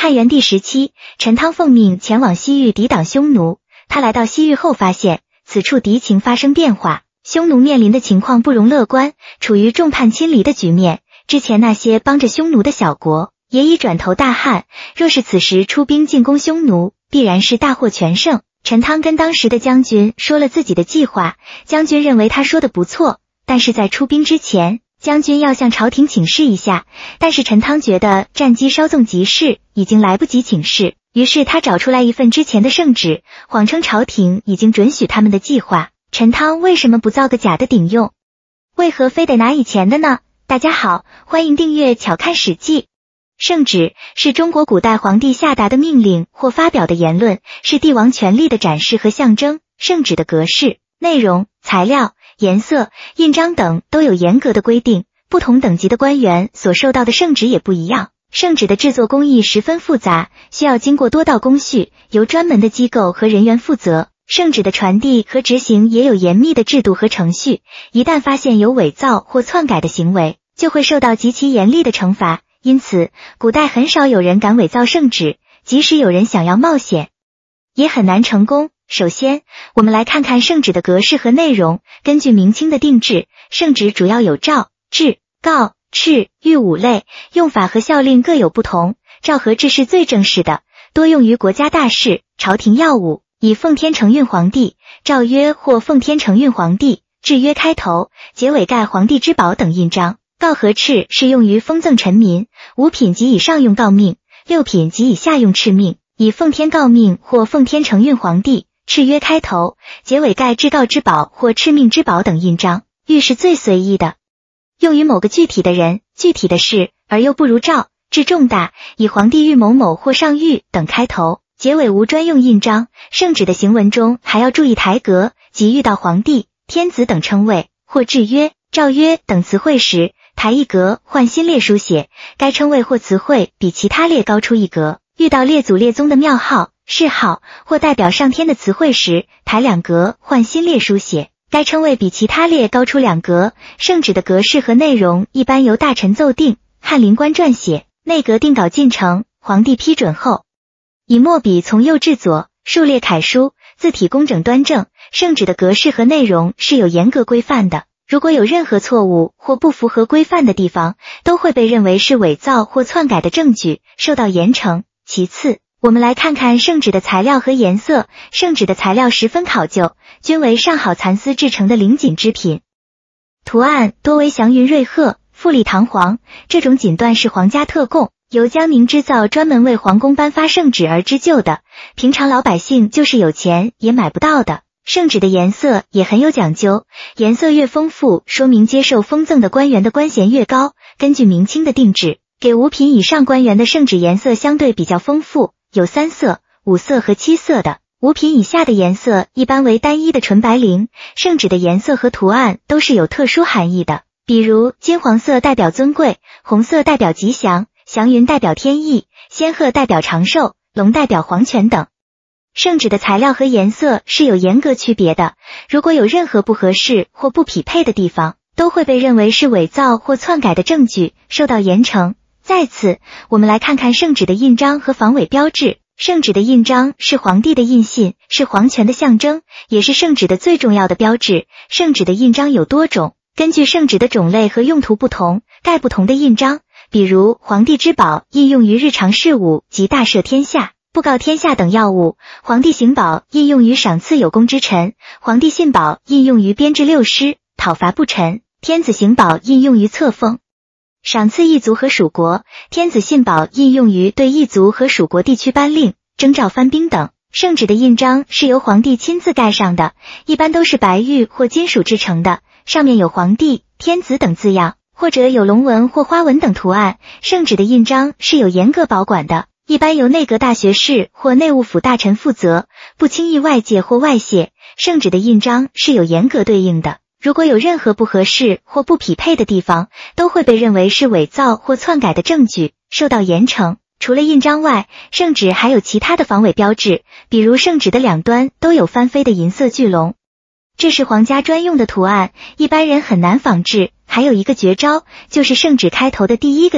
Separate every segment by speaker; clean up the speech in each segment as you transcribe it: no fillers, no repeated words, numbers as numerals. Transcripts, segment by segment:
Speaker 1: 汉元帝时期，陈汤奉命前往西域抵挡匈奴。他来到西域后发现，此处敌情发生变化，匈奴面临的情况不容乐观，处于众叛亲离的局面。之前那些帮着匈奴的小国，也已转投大汉，若是此时出兵进攻匈奴，必然是大获全胜。陈汤跟当时的将军说了自己的计划，将军认为他说的不错，但是在出兵之前，将军要向朝廷请示一下。但是陈汤觉得战机稍纵即逝，已经来不及请示，于是他找出来一份之前的圣旨，谎称朝廷已经准许他们的计划。陈汤为什么不造个假的顶用？为何非得拿以前的呢？大家好，欢迎订阅巧看史记。圣旨是中国古代皇帝下达的命令或发表的言论，是帝王权力的展示和象征。圣旨的格式、内容、材料、颜色、印章等都有严格的规定，不同等级的官员所受到的圣旨也不一样。圣旨的制作工艺十分复杂，需要经过多道工序，由专门的机构和人员负责。圣旨的传递和执行也有严密的制度和程序，一旦发现有伪造或篡改的行为，就会受到极其严厉的惩罚。因此，古代很少有人敢伪造圣旨，即使有人想要冒险，也很难成功。首先，我们来看看圣旨的格式和内容。根据明清的定制，圣旨主要有诏、制、告、敕、谕5类，用法和效令各有不同。诏和制是最正式的，多用于国家大事、朝廷要务，以奉天承运皇帝、诏曰或奉天承运皇帝、制约开头、结尾盖皇帝之宝等印章。告和敕是用于封赠臣民，5品及以上用告命，6品及以下用敕命，以奉天告命或奉天承运皇帝、敕约开头、结尾盖至告之宝或敕命之宝等印章。谕是最随意的，用于某个具体的人、具体的事，而又不如诏、制重大，以皇帝谕某某或上谕等开头，结尾无专用印章。圣旨的行文中还要注意台格，即遇到皇帝、天子等称谓，或制约、诏约等词汇时，台一格换新列书写，该称谓或词汇比其他列高出一格。遇到列祖列宗的庙号、谥号或代表上天的词汇时，台2格换新列书写，该称谓比其他列高出2格。圣旨的格式和内容一般由大臣奏定，翰林官撰写，内阁定稿进呈，皇帝批准后，以墨笔从右至左数列楷书，字体工整端正。圣旨的格式和内容是有严格规范的，如果有任何错误或不符合规范的地方，都会被认为是伪造或篡改的证据，受到严惩。其次，我们来看看圣旨的材料和颜色。圣旨的材料十分考究，均为上好蚕丝制成的绫锦织品，图案多为祥云瑞鹤、富丽堂皇。这种锦缎是皇家特供，由江宁织造，专门为皇宫颁发圣旨而织就的，平常老百姓就是有钱也买不到的。圣旨的颜色也很有讲究，颜色越丰富，说明接受封赠的官员的官衔越高。根据明清的定制，给5品以上官员的圣旨颜色相对比较丰富，有3色、5色和7色的。5品以下的颜色一般为单一的纯白绫。圣旨的颜色和图案都是有特殊含义的，比如金黄色代表尊贵，红色代表吉祥，祥云代表天意，仙鹤代表长寿，龙代表皇权等。圣旨的材料和颜色是有严格区别的，如果有任何不合适或不匹配的地方，都会被认为是伪造或篡改的证据，受到严惩。在此，我们来看看圣旨的印章和防伪标志。圣旨的印章是皇帝的印信，是皇权的象征，也是圣旨的最重要的标志。圣旨的印章有多种，根据圣旨的种类和用途不同，盖不同的印章。比如皇帝之宝应用于日常事务及大赦天下、布告天下等要务，皇帝行宝应用于赏赐有功之臣，皇帝信宝应用于编制六师、讨伐不臣，天子行宝应用于册封、赏赐异族和属国，天子信宝应用于对异族和属国地区颁令、征召藩兵等。圣旨的印章是由皇帝亲自盖上的，一般都是白玉或金属制成的，上面有皇帝、天子等字样，或者有龙纹或花纹等图案。圣旨的印章是有严格保管的，一般由内阁大学士或内务府大臣负责，不轻易外借或外泄。圣旨的印章是有严格对应的，如果有任何不合适或不匹配的地方，都会被认为是伪造或篡改的证据，受到严惩。除了印章外，圣旨还有其他的防伪标志，比如圣旨的两端都有翻飞的银色巨龙，这是皇家专用的图案，一般人很难仿制。还有一个绝招，就是圣旨开头的第一个字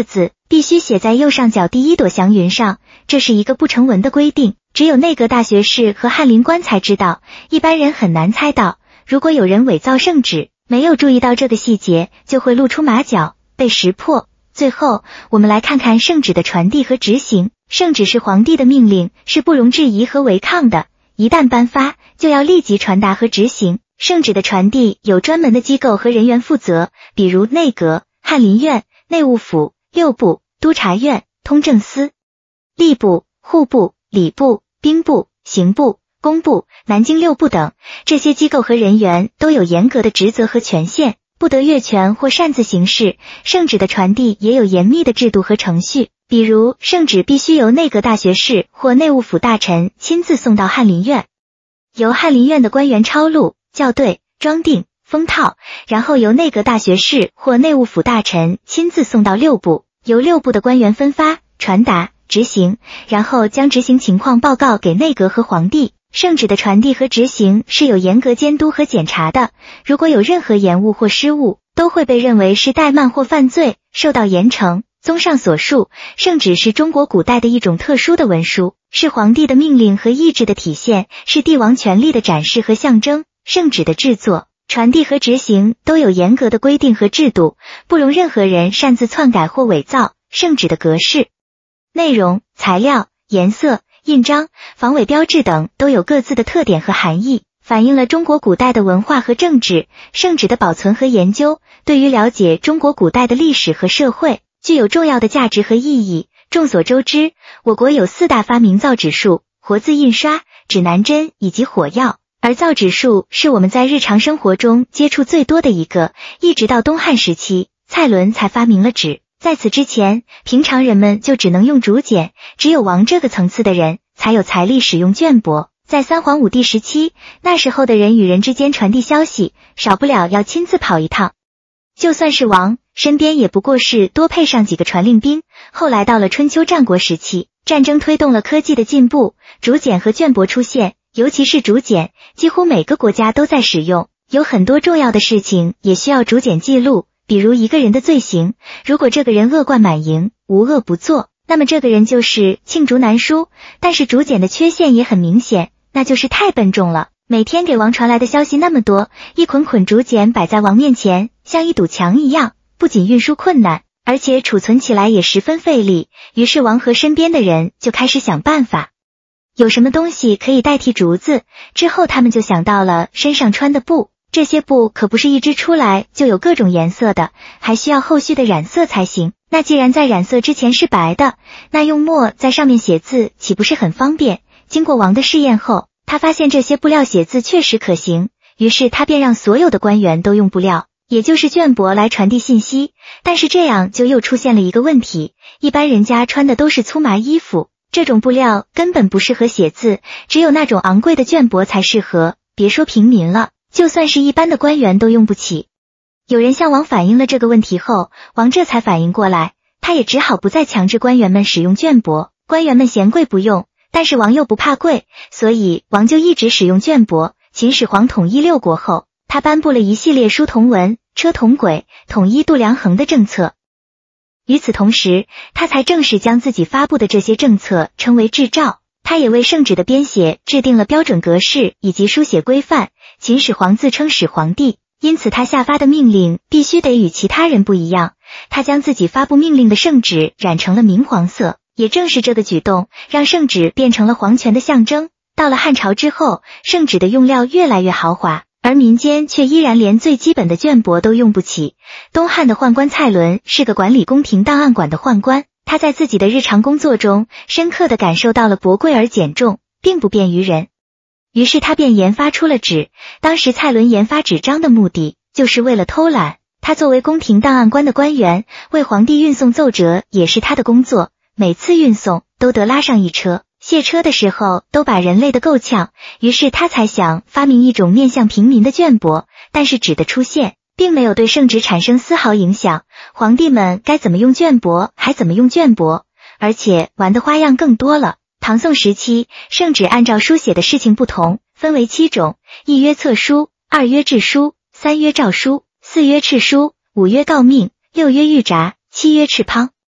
Speaker 1: 必须写在右上角第一朵祥云上，这是一个不成文的规定，只有内阁大学士和翰林官才知道，一般人很难猜到。如果有人伪造圣旨，没有注意到这个细节，就会露出马脚，被识破。最后，我们来看看圣旨的传递和执行。圣旨是皇帝的命令，是不容置疑和违抗的，一旦颁发，就要立即传达和执行。圣旨的传递有专门的机构和人员负责，比如内阁、翰林院、内务府、六部、督察院、通政司、吏部、户部、礼部、兵部、刑部、工部、南京六部等，这些机构和人员都有严格的职责和权限，不得越权或擅自行事。圣旨的传递也有严密的制度和程序，比如圣旨必须由内阁大学士或内务府大臣亲自送到翰林院，由翰林院的官员抄录、校对、装订、封套，然后由内阁大学士或内务府大臣亲自送到六部，由六部的官员分发、传达、执行，然后将执行情况报告给内阁和皇帝。圣旨的传递和执行是有严格监督和检查的，如果有任何延误或失误，都会被认为是怠慢或犯罪，受到严惩。综上所述，圣旨是中国古代的一种特殊的文书，是皇帝的命令和意志的体现，是帝王权力的展示和象征。圣旨的制作、传递和执行都有严格的规定和制度，不容任何人擅自篡改或伪造。圣旨的格式、内容、材料、颜色、印章、防伪标志等都有各自的特点和含义，反映了中国古代的文化和政治。圣旨的保存和研究，对于了解中国古代的历史和社会，具有重要的价值和意义。众所周知，我国有四大发明：造纸术、活字印刷、指南针以及火药。而造纸术是我们在日常生活中接触最多的一个，一直到东汉时期，蔡伦才发明了纸。在此之前，平常人们就只能用竹简，只有王这个层次的人才有财力使用绢帛。在三皇五帝时期，那时候的人与人之间传递消息，少不了要亲自跑一趟。就算是王，身边也不过是多配上几个传令兵。后来到了春秋战国时期，战争推动了科技的进步，竹简和绢帛出现，尤其是竹简，几乎每个国家都在使用，有很多重要的事情也需要竹简记录，比如一个人的罪行，如果这个人恶贯满盈，无恶不作，那么这个人就是罄竹难书。但是竹简的缺陷也很明显，那就是太笨重了。每天给王传来的消息那么多，一捆捆竹简摆在王面前，像一堵墙一样，不仅运输困难，而且储存起来也十分费力。于是王和身边的人就开始想办法，有什么东西可以代替竹子。之后他们就想到了身上穿的布，这些布可不是一织出来就有各种颜色的，还需要后续的染色才行。那既然在染色之前是白的，那用墨在上面写字岂不是很方便？经过王的试验后，他发现这些布料写字确实可行，于是他便让所有的官员都用布料，也就是绢帛来传递信息。但是这样就又出现了一个问题，一般人家穿的都是粗麻衣服，这种布料根本不适合写字，只有那种昂贵的绢帛才适合，别说平民了，就算是一般的官员都用不起。有人向王反映了这个问题后，王这才反应过来，他也只好不再强制官员们使用绢帛。官员们嫌贵不用，但是王又不怕贵，所以王就一直使用绢帛。秦始皇统一六国后，他颁布了一系列书同文、车同轨、统一度量衡的政策。与此同时，他才正式将自己发布的这些政策称为制诏。他也为圣旨的编写制定了标准格式以及书写规范。秦始皇自称始皇帝，因此他下发的命令必须得与其他人不一样。他将自己发布命令的圣旨染成了明黄色，也正是这个举动，让圣旨变成了皇权的象征。到了汉朝之后，圣旨的用料越来越豪华，而民间却依然连最基本的绢帛都用不起。东汉的宦官蔡伦是个管理宫廷档案馆的宦官，他在自己的日常工作中深刻地感受到了帛贵而简重，并不便于人。于是他便研发出了纸。当时蔡伦研发纸张的目的就是为了偷懒，他作为宫廷档案官的官员，为皇帝运送奏折也是他的工作，每次运送都得拉上一车，卸车的时候都把人累得够呛。于是他才想发明一种面向平民的绢帛，但是纸的出现并没有对圣旨产生丝毫影响，皇帝们该怎么用绢帛还怎么用绢帛，而且玩的花样更多了。唐宋时期，圣旨按照书写的事情不同，分为7种：一曰册书，二曰制书，三曰诏书，四曰敕书，五曰诰命，六曰谕札，七曰敕滂。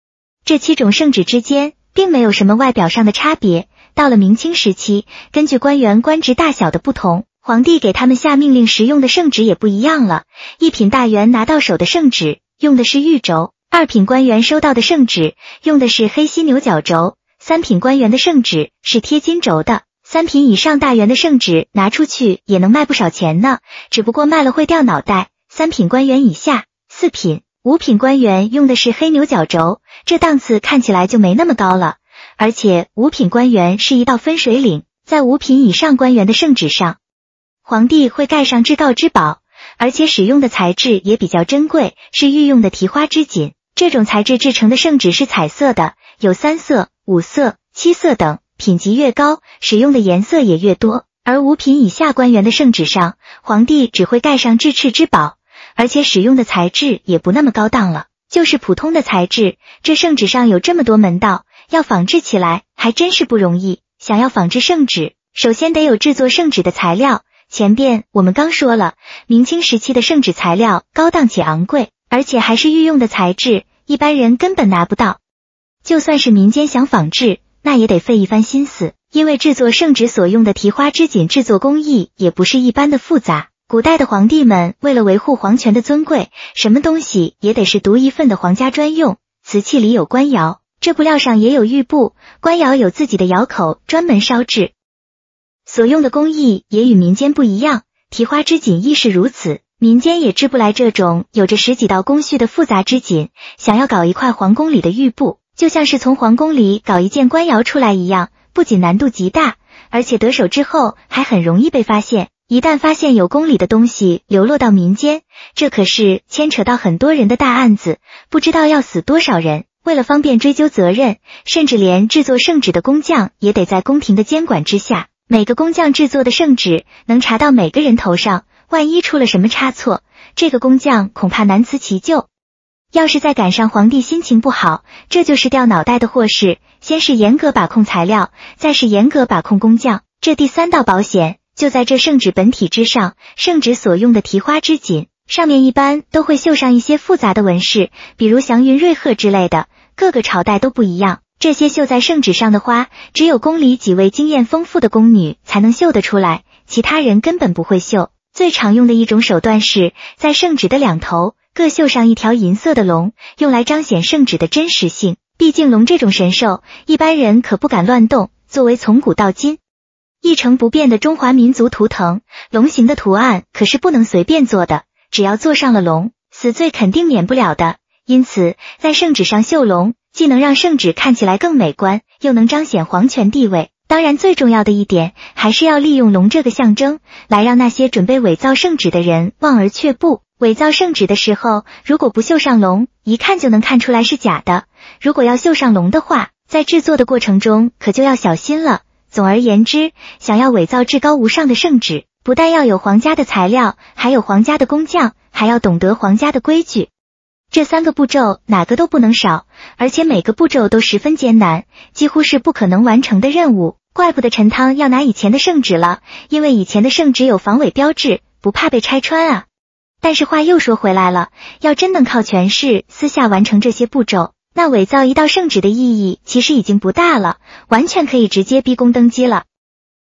Speaker 1: 这7种圣旨之间并没有什么外表上的差别。到了明清时期，根据官员官职大小的不同，皇帝给他们下命令时用的圣旨也不一样了。一品大员拿到手的圣旨用的是玉轴，2品官员收到的圣旨用的是黑犀牛角轴，3品官员的圣旨是贴金轴的。3品以上大员的圣旨拿出去也能卖不少钱呢，只不过卖了会掉脑袋。3品官员以下，4品、5品官员用的是黑牛角轴，这档次看起来就没那么高了。而且5品官员是一道分水岭，在5品以上官员的圣旨上，皇帝会盖上至高之宝，而且使用的材质也比较珍贵，是御用的提花织锦。这种材质制成的圣旨是彩色的，有3色、5色、7色等，品级越高，使用的颜色也越多。而5品以下官员的圣旨上，皇帝只会盖上至赤之宝，而且使用的材质也不那么高档了，就是普通的材质。这圣旨上有这么多门道，要仿制起来还真是不容易。想要仿制圣旨，首先得有制作圣旨的材料。前边我们刚说了，明清时期的圣旨材料高档且昂贵，而且还是御用的材质，一般人根本拿不到。就算是民间想仿制，那也得费一番心思，因为制作圣旨所用的提花织锦制作工艺也不是一般的复杂。古代的皇帝们为了维护皇权的尊贵，什么东西也得是独一份的皇家专用。瓷器里有官窑，这布料上也有玉布，官窑有自己的窑口专门烧制，所用的工艺也与民间不一样。提花织锦亦是如此，民间也织不来这种有着10几道工序的复杂织锦。想要搞一块皇宫里的玉布，就像是从皇宫里搞一件官窑出来一样，不仅难度极大，而且得手之后还很容易被发现。一旦发现有宫里的东西流落到民间，这可是牵扯到很多人的大案子，不知道要死多少人。为了方便追究责任，甚至连制作圣旨的工匠也得在宫廷的监管之下，每个工匠制作的圣旨能查到每个人头上，万一出了什么差错，这个工匠恐怕难辞其咎。要是再赶上皇帝心情不好，这就是掉脑袋的祸事。先是严格把控材料，再是严格把控工匠，这第3道保险就在这圣旨本体之上。圣旨所用的提花织锦上面一般都会绣上一些复杂的纹饰，比如祥云瑞鹤之类的，各个朝代都不一样。这些绣在圣旨上的花，只有宫里几位经验丰富的宫女才能绣得出来，其他人根本不会绣。最常用的一种手段是在圣旨的2头各绣上一条银色的龙，用来彰显圣旨的真实性。毕竟龙这种神兽，一般人可不敢乱动，作为从古到今一成不变的中华民族图腾，龙形的图案可是不能随便做的，只要做上了龙，死罪肯定免不了的。因此在圣旨上绣龙，既能让圣旨看起来更美观，又能彰显皇权地位。当然最重要的一点，还是要利用龙这个象征，来让那些准备伪造圣旨的人望而却步。伪造圣旨的时候，如果不绣上龙，一看就能看出来是假的。如果要绣上龙的话，在制作的过程中可就要小心了。总而言之，想要伪造至高无上的圣旨，不但要有皇家的材料，还有皇家的工匠，还要懂得皇家的规矩。这3个步骤哪个都不能少，而且每个步骤都十分艰难，几乎是不可能完成的任务。怪不得陈汤要拿以前的圣旨了，因为以前的圣旨有防伪标志，不怕被拆穿啊。但是话又说回来了，要真能靠权势私下完成这些步骤，那伪造一道圣旨的意义其实已经不大了，完全可以直接逼宫登基了。